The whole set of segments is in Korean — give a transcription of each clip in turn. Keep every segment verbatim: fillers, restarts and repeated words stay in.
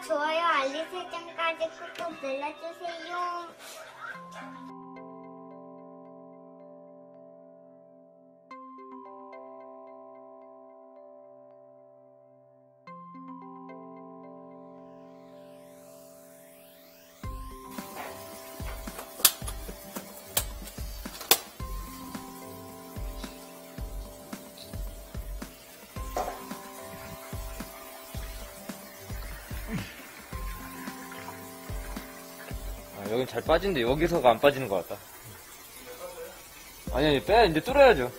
좋아요, 알림 설정까지 꾹꾹 눌러주세요. 아, 여긴 잘 빠지는데 여기서가 안 빠지는 것 같다. 아니, 아니, 빼야, 이제 뚫어야죠.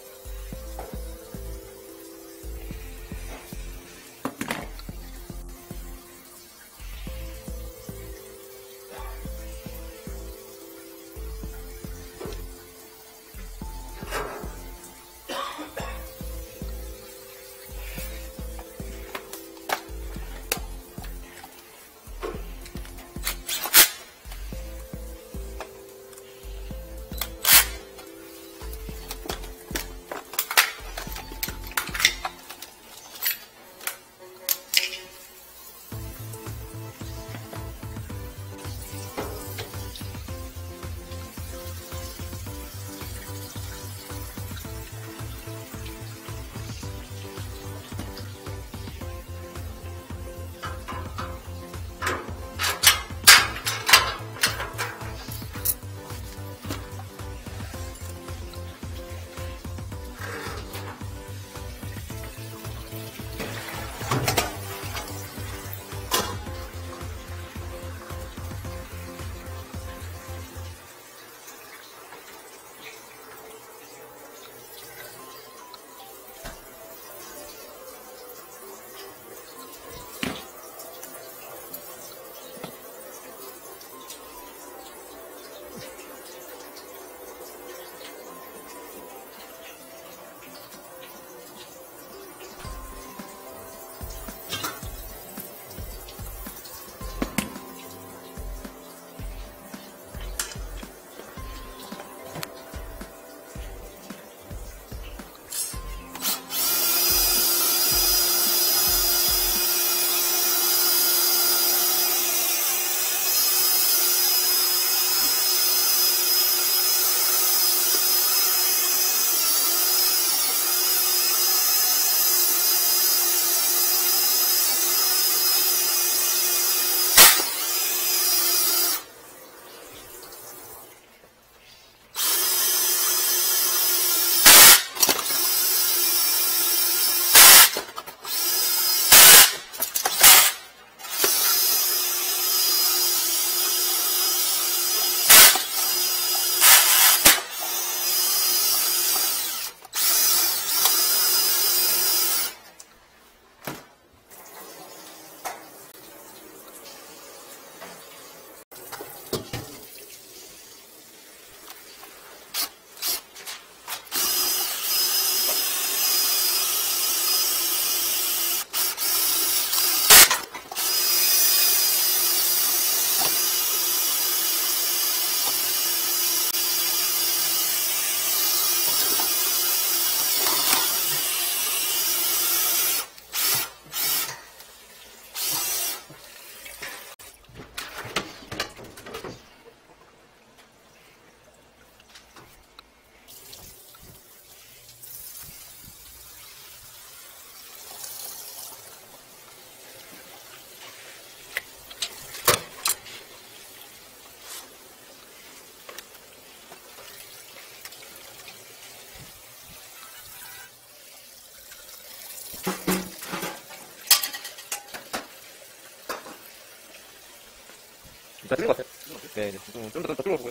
다 뚫린 것 같아요. 네, 네. 좀, 좀 더, 더 뚫어보고요.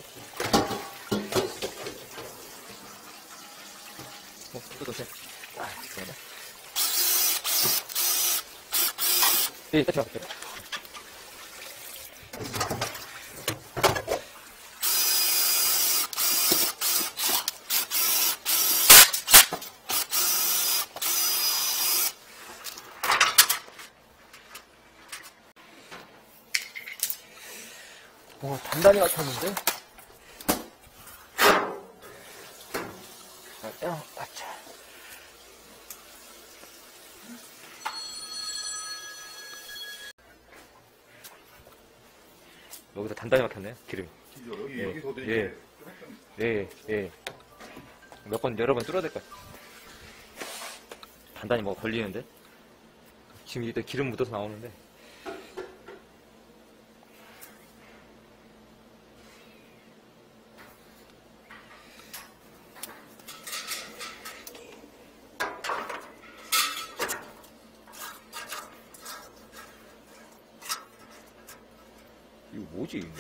어, 또 도체. 아, 잠깐만. 예, 일단 들어갈게요. 와, 단단히 같았는데? 야, 아차. 여기서 단단히 막혔네요, 기름이. 여기, 예, 여기서도 예. 이제 예, 예. 몇 번, 여러 번 뚫어야 될 것 같아. 단단히 뭐 걸리는데? 지금 이때 기름 묻어서 나오는데. 이거 뭐지, 이게?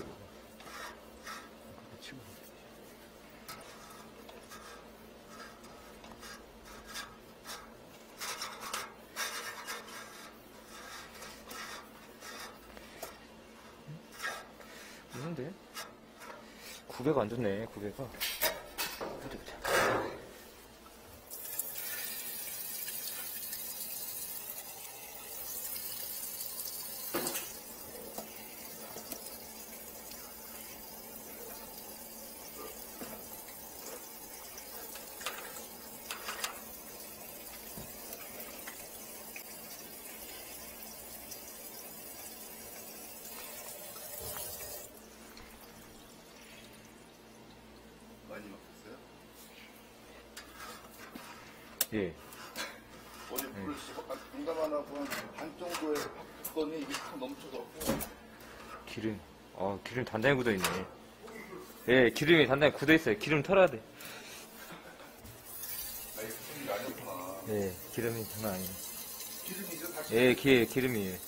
치고. 있는데? 구배가 안 좋네, 구배가. 보자, 보자. 많이 막혔어요? 예. 어제 물을 공감 안 하고 반 정도에 바꿨더니 이게 탁 넘쳐갖고 기름. 아, 기름 단단히 굳어 있네. 예, 기름이 단단히 굳어 있어요. 기름 털어야 돼. 아 이게 무슨 일이 아니었구나. 예, 기름이 장난 아니네. 기름이 이제 다시 예, 기, 기름이. 예.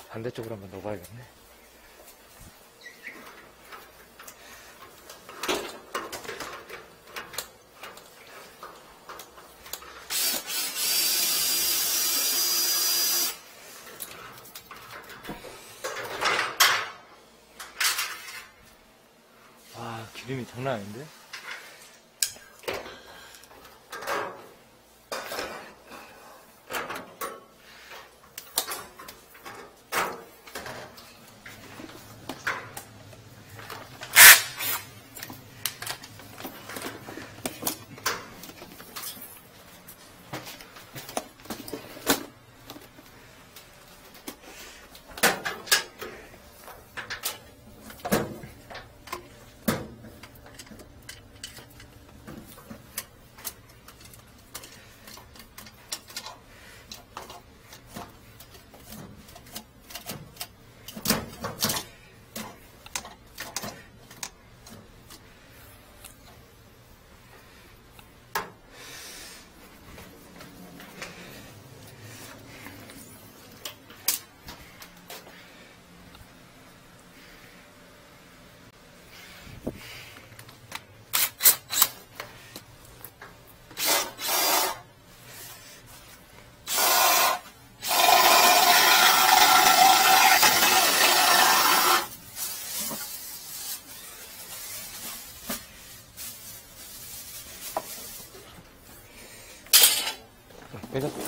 반대쪽으로 한번 넣어봐야겠네. 와, 기름이 장난 아닌데? 그래서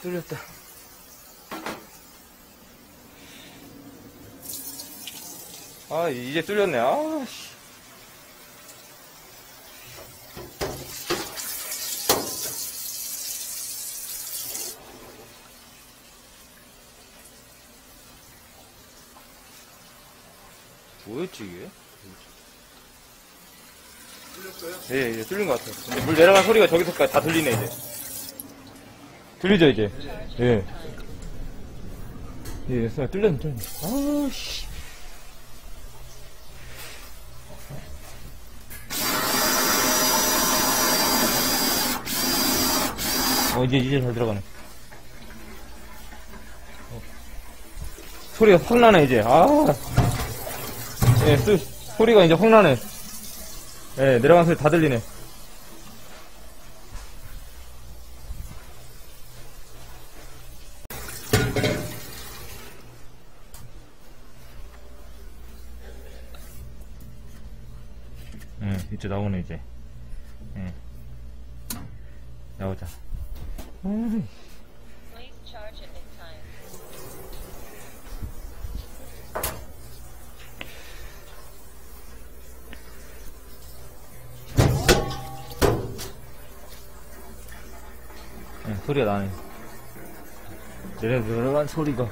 뚫렸다. 아, 이제 뚫렸네. 아, 씨. 뭐였지, 이게? 뚫렸어요? 예, 이제 뚫린 것 같아요. 근데 물 내려간 소리가 저기서까지 다 들리네, 이제. 들리죠, 이제? 예. 예, 쏘 뚫렸네, 뚫렸네. 아우, 씨. 어, 이제, 이제 잘 들어가네. 어. 소리가 확 나네, 이제. 아. 예, 소, 소리가 이제 확 나네. 예, 내려간 소리 다 들리네. 예, 이제 나오네, 이제. 예. 나오자. 음. Please charge at this time. 예, 소리가 나네. 내려, 내려간 소리가.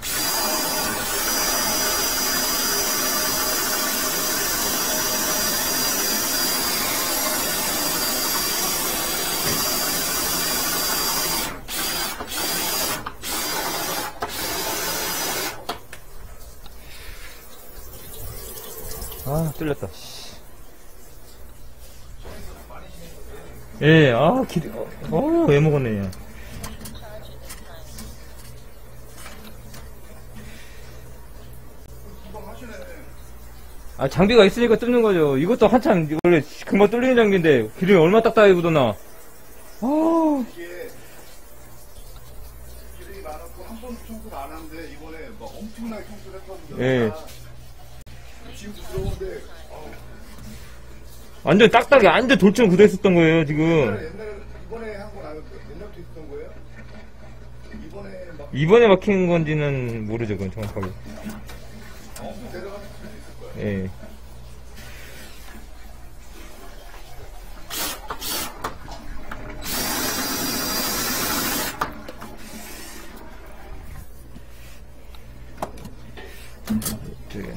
아, 뚫렸다. 예, 아, 기, 어, 어, 왜 먹었네. Charge at this time. 아, 장비가 있으니까 뚫는 거죠. 이것도 한참, 원래 금방 뚫리는 장비인데, 기름이 얼마나 딱딱하게 묻었나. 아, 이게 기름이 많았고 한 번도 청소를 안 하는데 이번에 막 엄청나게 청소를 했거든요. 예. 지금 들어오는데 어, 완전 딱딱해. 완전 돌처럼 굳어 있었던 거예요, 지금. 옛날에, 옛날에 이번에 한 건 아니고 옛날부터 있었던 거예요? 이번에 막 이번에 막힌 건지는 모르죠, 그건 정확하게. 엄청 내려가는 수도 있을 거예요. 예. 이쪽에.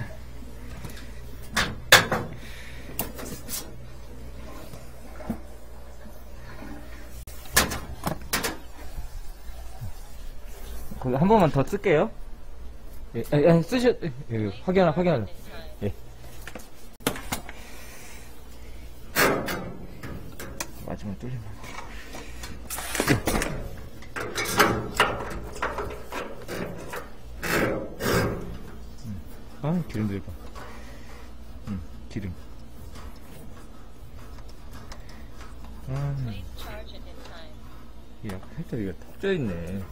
거기 한 번만 더 쓸게요. 예, 아, 아, 쓰셔, 예, 확인하나, 확인하나. 예. 마지막에 뚫리면. 음. 아, 기름 들까. 음, 기름. 아, Please charge at this time. 이 약간 살짝 이거 턱 쪄있네.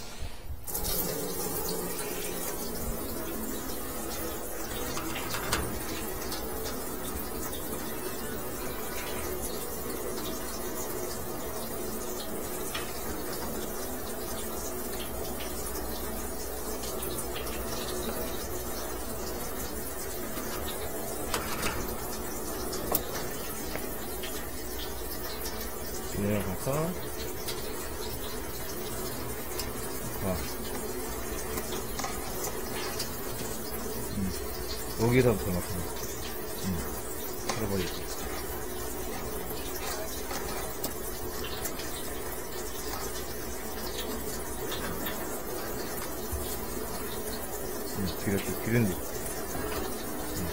내려가서 와. 음. 여기서부터 막히네. 음. 풀어버리고. 음, 기름, 기름지. 음.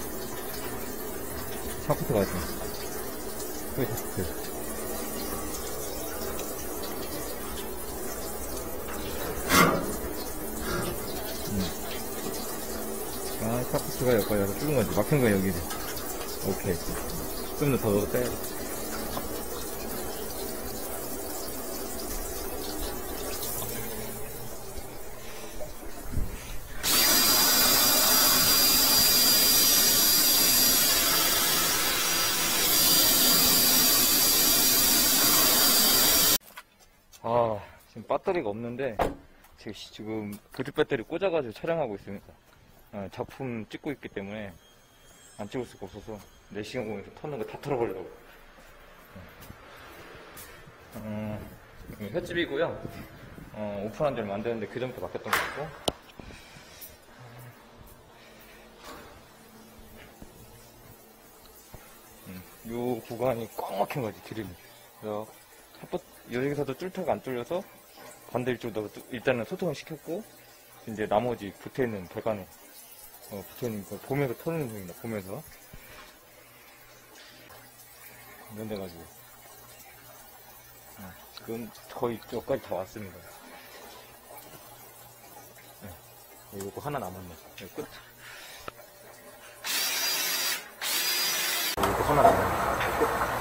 샤프트가 있어. 여기 샤프트. 아, 샤프트가 여기까지 와서 뚫은 건지, 막힌 거야, 여기는. 오케이. 좀 더 넣어도 빼야 돼. 아, 지금 배터리가 없는데, 지금, 지금 보조 배터리 꽂아가지고 촬영하고 있습니다. 어, 작품 찍고 있기 때문에 안 찍을 수가 없어서 네 시간 공에서 터는 거 다 털어보려고. 어, 횟집이고요. 어, 오픈한 지 얼마 안 됐는데 그 전부터 맡겼던 거 같고. 음, 요 구간이 꽉 막힌 거지, 드림이. 그래서 첫 여기서도 뚫터가 안 뚫려서 반대 일쪽도 일단은 소통을 시켰고, 이제 나머지 붙어있는 배관에 어, 붙어있는 거 보면서 터는 중입니다. 보면서 이런 데 가지고 어, 지금 거의 여기까지 다 왔습니다. 네, 이거 하나 남았네. 네, 끝. 이거 하나 남았네. 끝.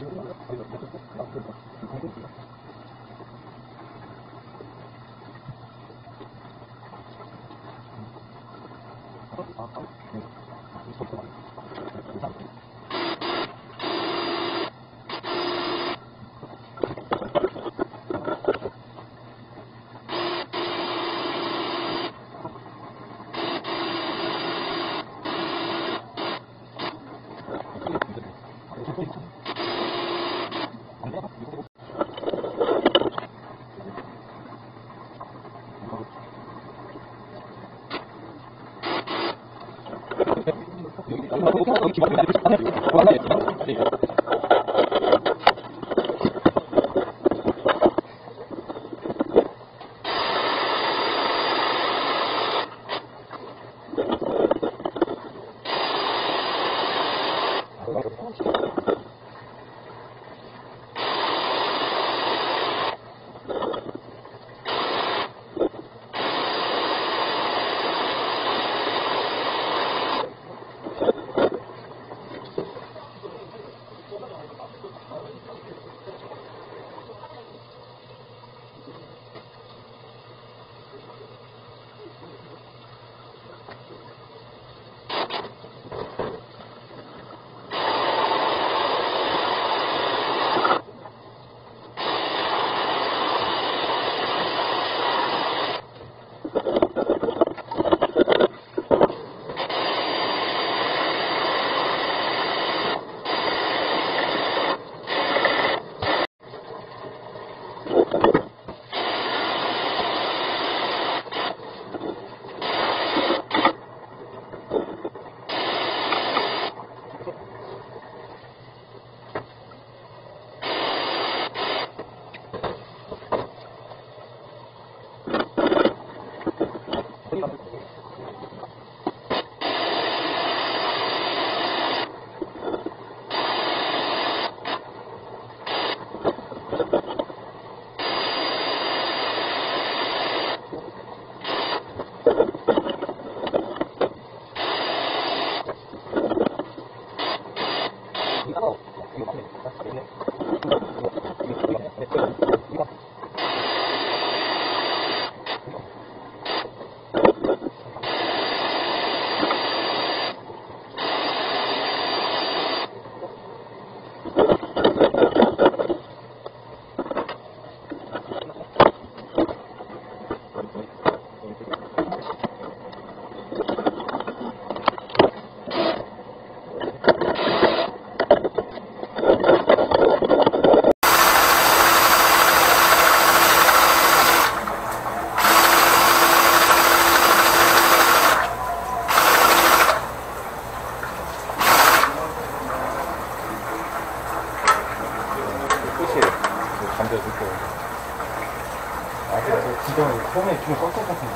처음에 좀 꺾을 것 같은데.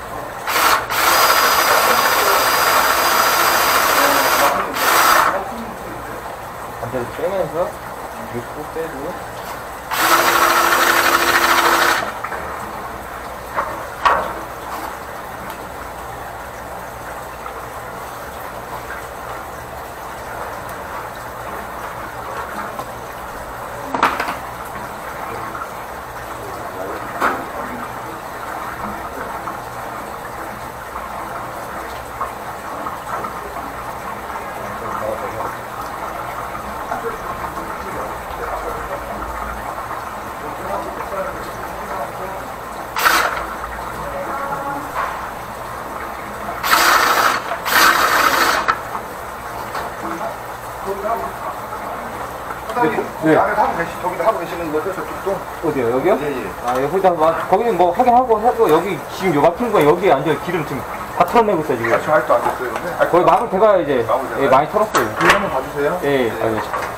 반대로 빼면서 넣고 빼고. 네. 안에 하고 계시, 저기도 하고 계시는 거죠? 저쪽도? 어디요? 여기요? 예, 예. 아, 여기다 막, 거기는 뭐 하긴 하고 해도 여기 지금 요 막힌 거 여기에 앉아 기름 지금 다 털어내고 있어요, 지금. 아, 저 아직도 안 됐어요, 근데? 거의 막을 대가 이제 막을 대가요? 예, 많이 털었어요. 그 한번 봐주세요. 예, 예, 네. 알겠습니다.